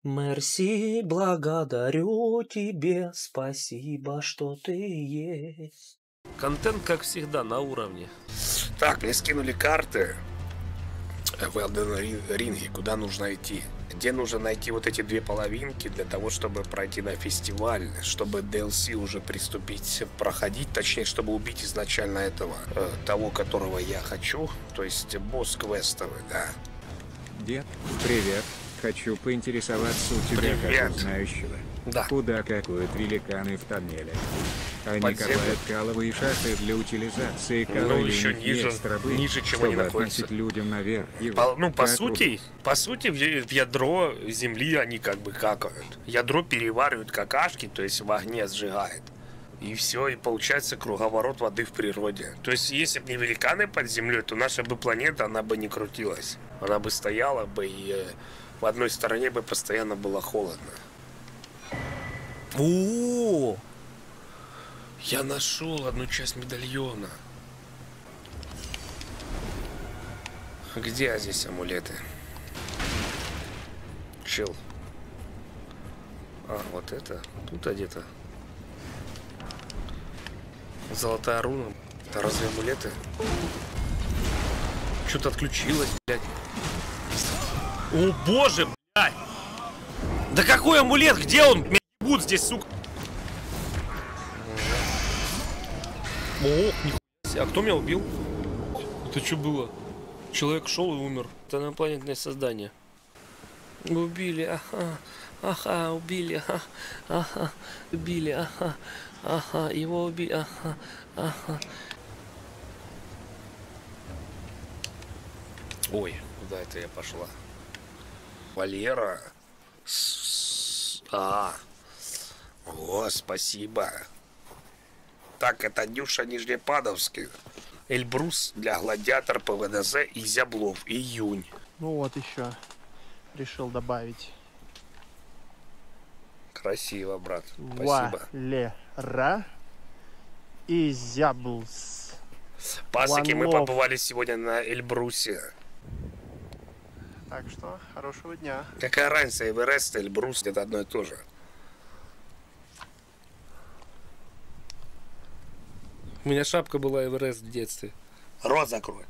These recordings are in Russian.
Мерси, благодарю тебе, спасибо, что ты есть. Контент, как всегда, на уровне. Так, мне скинули карты в Elden Ring, куда нужно идти. Где нужно найти вот эти две половинки для того, чтобы пройти на фестиваль, чтобы DLC уже приступить проходить, точнее, чтобы убить изначально этого, того, которого я хочу, то есть босс квестовый, да. Дед, привет. Хочу поинтересоваться у тебя, Привет. как у знающего. Да. Куда какуют великаны в тоннеле? Они Подземный. копают каловые шахты для утилизации Ну, кала еще или ниже, экстрабы, ниже, чем чтобы они находятся. относить людям наверх. И По как сути, в ядро земли они как бы какают. Ядро переваривают какашки, то есть в огне сжигает. И все, и получается круговорот воды в природе. То есть, если бы не великаны под землей, то наша бы планета, она бы не крутилась. Она бы стояла бы, и в одной стороне бы постоянно было холодно. О, я нашел одну часть медальона. Где здесь амулеты? Чел. А, вот это. Тут где-то. Золотая руна. Это разве амулеты? Что-то отключилось, блядь. О боже, блядь! Да какой амулет? Где он? Меня ебут здесь, сука. О, нихуя себе. А кто меня убил? Это что было? Человек шел и умер. Это инопланетное создание. Убили, ага. Ага, убили, ага. Убили, ага. Ага, его убили, ага. Ага. Ой, куда это я пошла? Валера. О, спасибо. Так, это Нюша Нижнепадовский. Эльбрус для Гладиатор, ПВДЗ и Зяблов. Июнь. Ну вот еще решил добавить. Красиво, брат. Спасибо. Валера и Зяблс. Пасыки, мы One love. побывали сегодня на Эльбрусе. Так что, хорошего дня. Какая разница, Эверест, Эльбрус, это одно и то же. У меня шапка была Эверест в детстве. Рот закрой.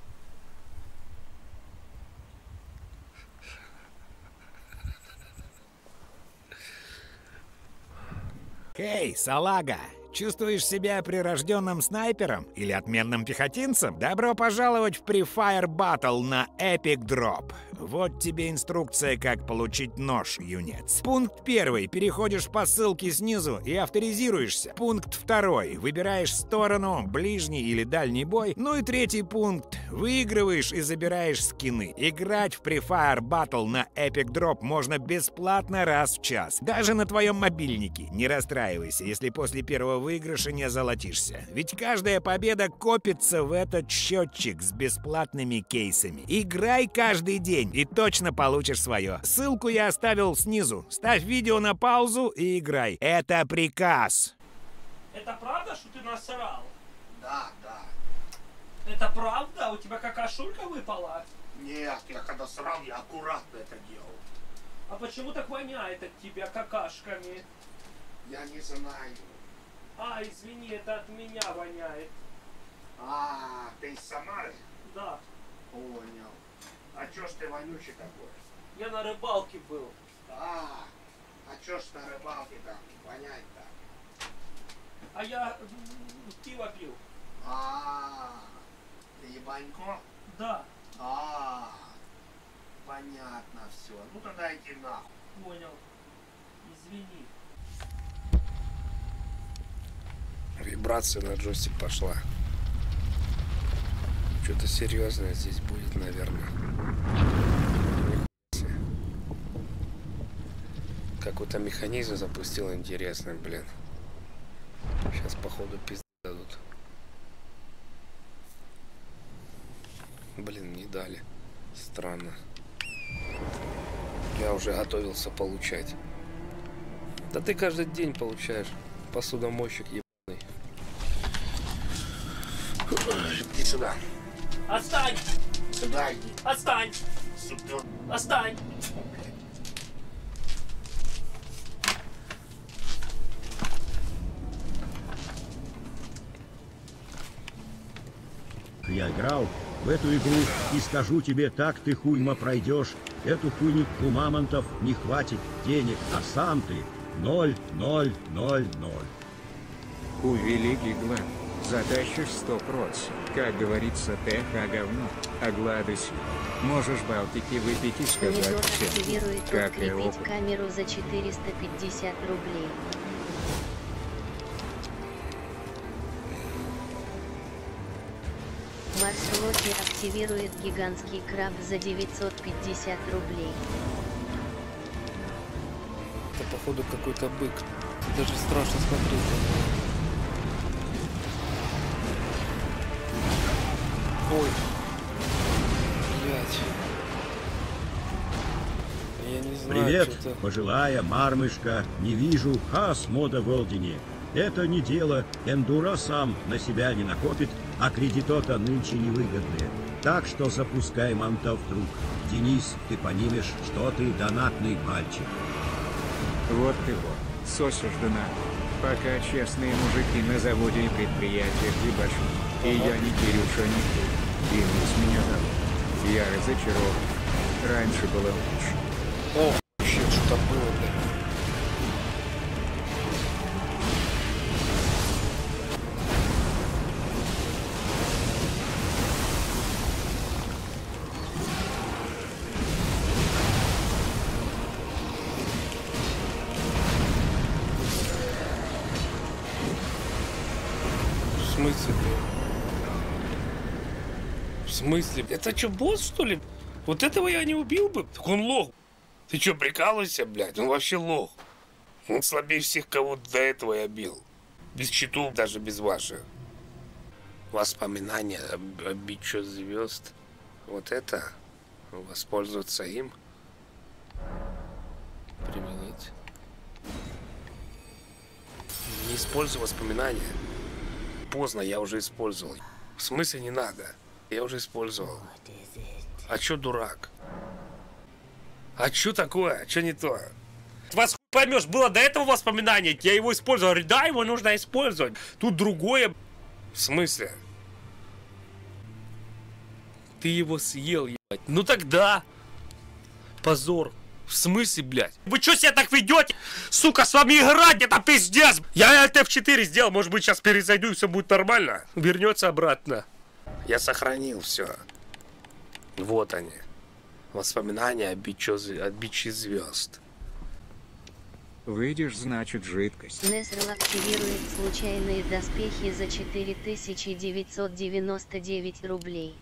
Эй, салага! Чувствуешь себя прирожденным снайпером или отменным пехотинцем? Добро пожаловать в Pre-Fire Battle на Epic Drop. Вот тебе инструкция, как получить нож, юнец. Пункт 1. Переходишь по ссылке снизу и авторизируешься. Пункт 2. Выбираешь сторону, ближний или дальний бой. Ну и 3 пункт. Выигрываешь и забираешь скины. Играть в Pre-Fire Battle на Epic Drop можно бесплатно раз в час. Даже на твоем мобильнике. Не расстраивайся, если после первого выигрыша не золотишься. Ведь каждая победа копится в этот счетчик с бесплатными кейсами. Играй каждый день и точно получишь свое. Ссылку я оставил снизу. Ставь видео на паузу и играй. Это приказ. Это правда, что ты насрал? Да. Это правда? У тебя какашулька выпала? Нет, я когда срал, я аккуратно это делал. А почему так воняет от тебя какашками? Я не знаю. А, извини, это от меня воняет. А, ты из Самары? Да, Понял. А чё ж ты вонючий такой? я на рыбалке был. А чё ж на рыбалке там вонять-то? А я пиво пил. Ты ебанько? Да, Понятно все. Ну тогда иди нахуй. понял. Извини. Вибрация на джойстик пошла. Что-то серьезное здесь будет, наверное. Какой-то механизм запустил интересный, блин. Сейчас, походу, пизды дадут. Блин, не дали. Странно. Я уже готовился получать. Да ты каждый день получаешь. Посудомойщик ебаный. Иди сюда. Отстань! Сюда иди. Отстань! Сюда. Отстань! поиграл в эту игру и скажу тебе, так ты, хуйма, пройдешь. Эту хуйню у мамонтов не хватит денег, а сам ты 0, 0, 0, 0. У великий глад. Затащишь 100%. Как говорится, ТХ говно, а гладость. Можешь Балтики выпить и сказать Недорого всем, активирует как и подкрепить опыт. камеру за 450 рублей. Марс Локи активирует гигантский краб за 950 рублей. Это походу какой-то бык. Даже страшно смотреть на него. Ой. Блять. Я не знаю, Привет, что-то... пожилая мармышка, не вижу хас мода в Олдине. Это не дело, эндура сам на себя не накопит, а кредитота нынче невыгодные. Так что запускай мантов, друг. Денис, ты понимаешь, что ты донатный мальчик. Вот ты вот, сосишь донат. Пока честные мужики на заводе и предприятиях ебашут. И я не Кирюша, не ты. Денис меня зовут. Я разочарован. Раньше было лучше. О, вообще, что-то было, блядь. В смысле? В смысле? Это что, босс, что ли? Вот этого я не убил бы? Так он лох. Ты что, прикалываешься, блядь? Он вообще лох. Он слабее всех, кого до этого я бил. Без читов, даже без ваших. Воспоминания о биче звезд. Вот это. Воспользоваться им. Применить. Не используй воспоминания. Поздно, я уже использовал. В смысле не надо? Я уже использовал. А чё дурак? А чё такое? Чё не то? Вас поймешь, было до этого воспоминание, я его использовал. Говорю, да, его нужно использовать. Тут другое. В смысле? Ты его съел, ебать. Ну тогда. Позор. В смысле, блядь? Вы чё себя так ведете? Сука, с вами играть, это пиздец. Я Alt F4 сделал, может быть, сейчас перезайду и все будет нормально. Вернется обратно. Я сохранил все. Вот они. Воспоминания о биче звезд. Выйдешь, значит, жидкость. Несрал активирует случайные доспехи за 4999 рублей.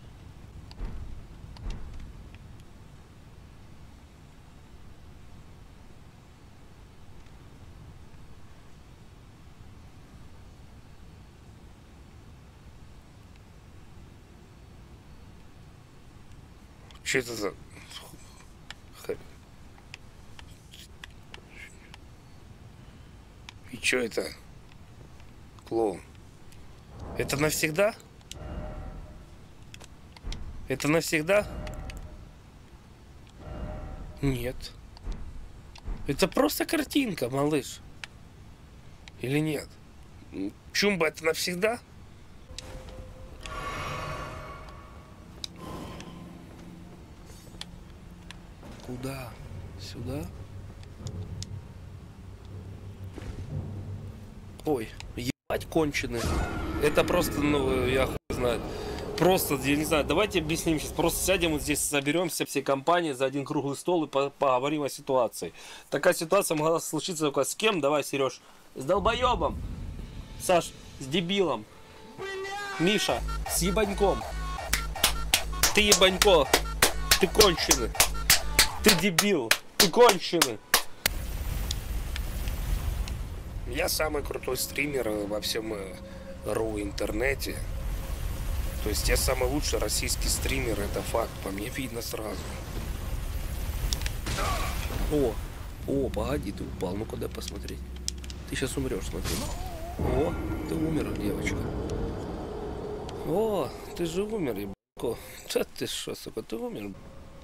Что это за... И что это? Клоун. Это навсегда? Это навсегда? Нет. Это просто картинка, малыш. Или нет? Чумба, это навсегда? Куда? Сюда? Ой, ебать конченый. Это просто, ну, я хуй знаю. Просто, я не знаю, давайте объясним сейчас. Просто сядем вот здесь, соберемся всей компанией за один круглый стол и поговорим о ситуации. Такая ситуация могла случиться только с кем? Давай, Сереж. С долбоебом. Саш, с дебилом. Миша, с ебаньком. Ты ебанько. Ты конченый. Ты дебил. Ты конченый. Я самый крутой стример во всем РУ интернете. То есть я самый лучший российский стример, это факт. По мне видно сразу. О, погоди, ты упал. Ну куда посмотреть? Ты сейчас умрешь, смотри. О, ты умер, девочка. О, ты же умер, ебако. Да ты шо, сука, ты умер.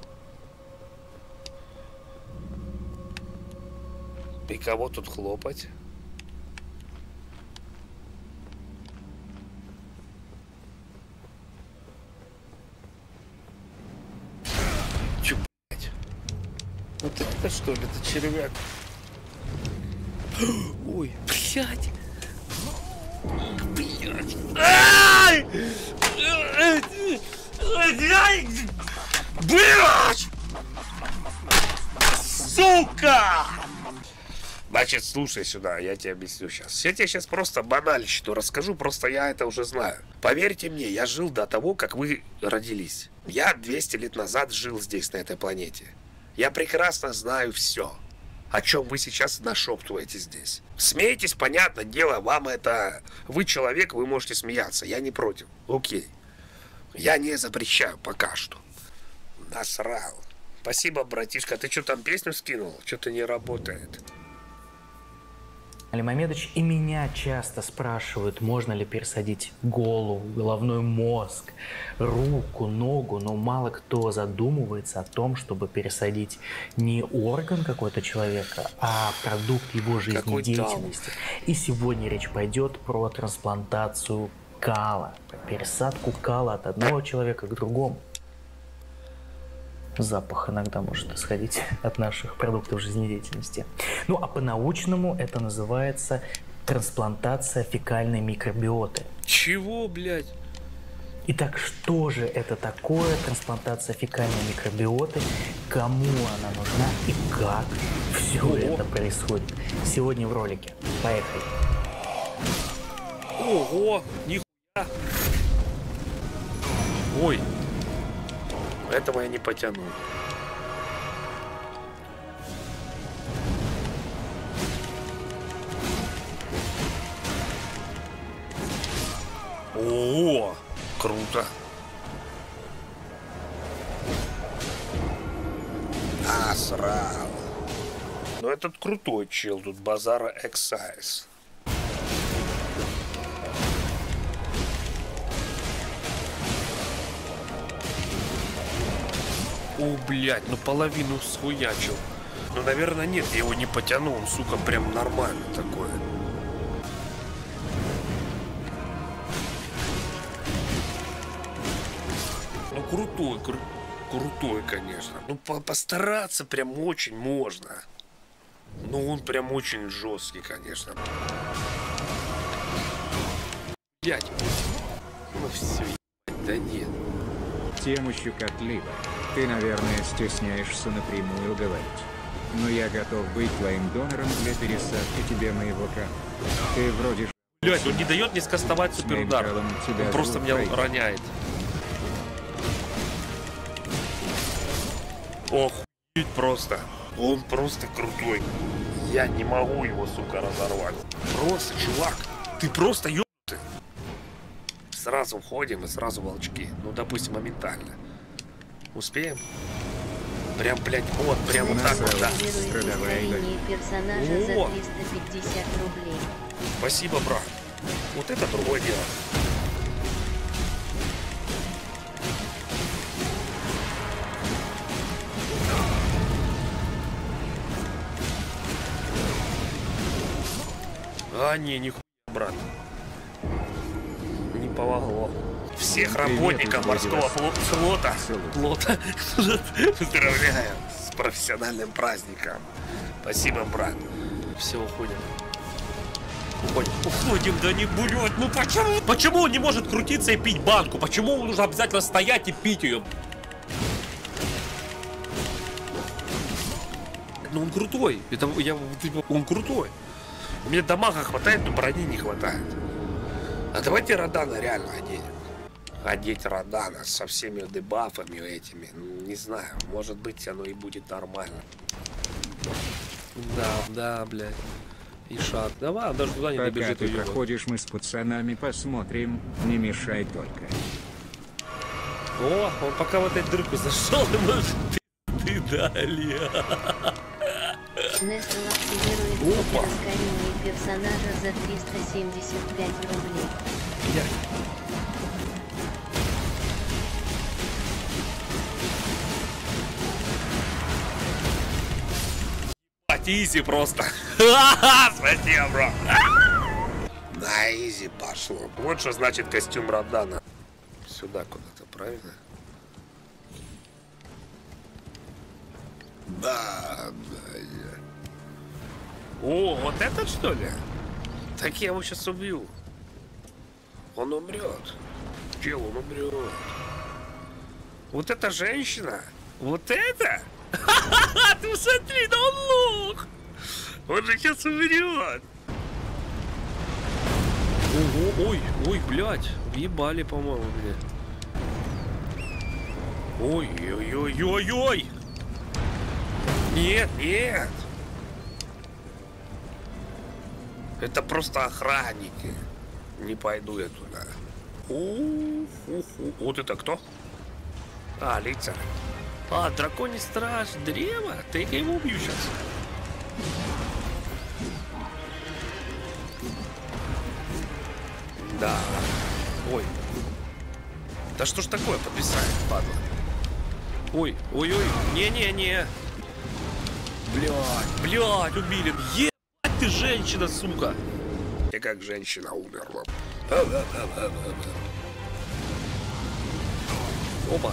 И кого тут хлопать? Это что ли? Это червяк. Ой, блядь. Блядь. Ай! Блядь! Сука! Значит, слушай сюда, я тебе объясню сейчас. Я тебе сейчас просто банальщину расскажу, просто я это уже знаю. Поверьте мне, я жил до того, как вы родились. Я 200 лет назад жил здесь, на этой планете. Я прекрасно знаю все, о чем вы сейчас нашептываете здесь. Смеетесь, понятное дело, вам это... Вы человек, вы можете смеяться, я не против. Окей. Я не запрещаю пока что. Насрал. Спасибо, братишка. Ты что там песню скинул? Что-то не работает. Али Мамедович, и меня часто спрашивают, можно ли пересадить голову, головной мозг, руку, ногу, но мало кто задумывается о том, чтобы пересадить не орган какой-то человека, а продукт его жизнедеятельности. И сегодня речь пойдет про трансплантацию кала, про пересадку кала от одного человека к другому. Запах иногда может исходить от наших продуктов жизнедеятельности. Ну а по-научному это называется трансплантация фекальной микробиоты. Чего, блядь? Итак, что же это такое трансплантация фекальной микробиоты, кому она нужна и как все это происходит? Сегодня в ролике. Поехали. Ого, нихуя. Ой. Этого я не потяну. О, круто. Насрал. Ну этот крутой чел, тут базара эксайз. О, блядь, ну половину схуячил. Ну, наверное, нет, я его не потяну, он, сука, прям нормально такое. Ну, крутой, конечно. Ну, постараться прям очень можно. Ну, он прям очень жесткий, конечно. Блядь. Ну, все, да нет. Тему щекотлива. Ты, наверное, стесняешься напрямую говорить. Но я готов быть твоим донором для пересадки тебе моего кала. Ты вроде... Блядь, он не дает мне скастовать суперудар. Он просто меня роняет. Охуеть просто. Он просто крутой. Я не могу его, сука, разорвать. Просто, чувак, ты просто ёбнутый. Сразу входим и сразу волчки. Ну, допустим, моментально. Успеем? Прям, блядь, вот, прям вот так вот, да. Персонажа за 350 рублей. Спасибо, брат. Вот это другое дело. А, не, нихуя, брат. Не помогло. Всех работников морского флота поздравляю с профессиональным праздником. Спасибо, брат. Все, уходим. Уходим, да не блядь, ну почему? Почему он не может крутиться и пить банку? Почему он нужно обязательно стоять и пить ее? Ну он крутой. Это он крутой. У меня дамага хватает, но брони не хватает. А давайте Родана реально оденем. Одеть Родана со всеми дебафами этими. Не знаю, может быть оно и будет нормально. Да, блядь. И шаг. Давай, даже туда не добежит. Пока ты проходишь, мы с пацанами посмотрим. Не мешай только. О, он пока в эту дырку зашел, и может ты далее. Нестл активирует раскорение персонажа за 375 рублей. Изи просто. Спасибо, бро. На изи пошло. Вот что значит костюм Родана. Сюда куда-то, правильно? Да. О, вот этот что ли? Так я его сейчас убью. Он умрет. Чел, он умрет. Вот эта женщина. Вот это? Ха-ха-ха, ты смотри, да он лох. Он же сейчас умрет. Ого, ой, блядь. Въебали, по-моему, блядь. Ой. Нет. Это просто охранники. Не пойду я туда. Вот это кто? А, лица. А, драконий страж, древо. Ты я его убью сейчас. Да. Ой. Да что ж такое подвисает, падла? Ой. Не. Блядь, убили. Ебать ты женщина, сука. И как женщина умерла. Опа.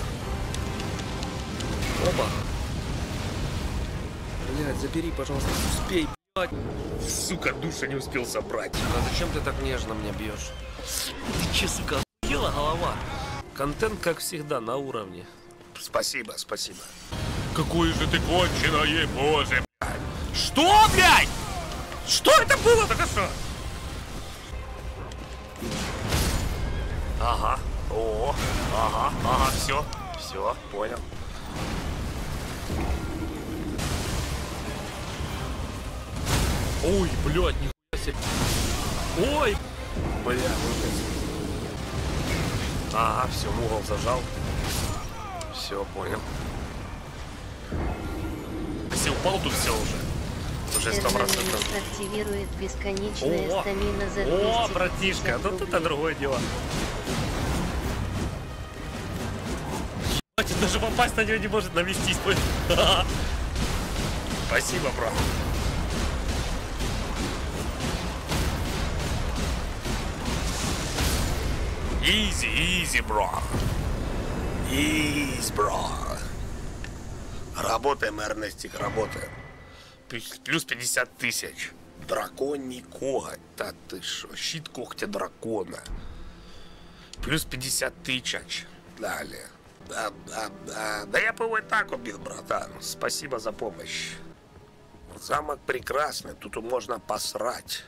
Блядь, забери, пожалуйста, успей, блядь. Сука, душа не успел собрать. А зачем ты так нежно меня бьешь? Ты че, сука, охуела голова? Контент, как всегда, на уровне. Спасибо. Какое же ты конченое, боже, блядь. Что, блядь? Что это было только что? Ага, все, понял. Ой, блядь, нихуя себе. Ой, блядь. Ага, все, в угол зажал. Все, понял. Если упал, тут все уже 100%. Активирует бесконечная стамина за 200. О, братишка, ну это другое дело. Ебать, даже попасть на него не может навестись. Спасибо, брат. Easy, бро. Бро. Работаем, Эрнестик, работаем. Плюс 50 тысяч. Драконий коготь. Да ты шо? Щит когтя дракона. Плюс 50 тысяч. Далее. Да я бы его и так убил, братан. Спасибо за помощь. Замок прекрасный. Тут можно посрать.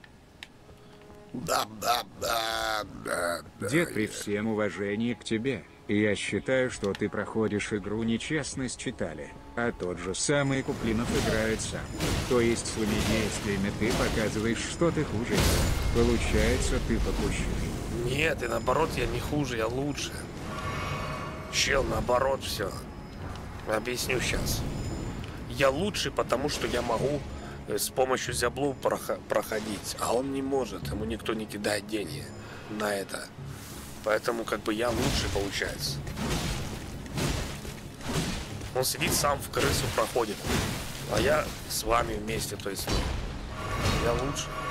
Да. Дед, при всем уважении к тебе, я считаю, что ты проходишь игру нечестность читали, а тот же самый Куплинов играет сам. То есть своими действиями ты показываешь, что ты хуже. Получается, ты попущенный. Нет, и наоборот, я не хуже, я лучше. Чел, наоборот, все. Объясню сейчас. Я лучше, потому что я могу с помощью зяблов проходить, а он не может, ему никто не кидает деньги на это. Поэтому как бы я лучше получается. Он сидит сам в крысу проходит, а я с вами вместе, то есть я лучше.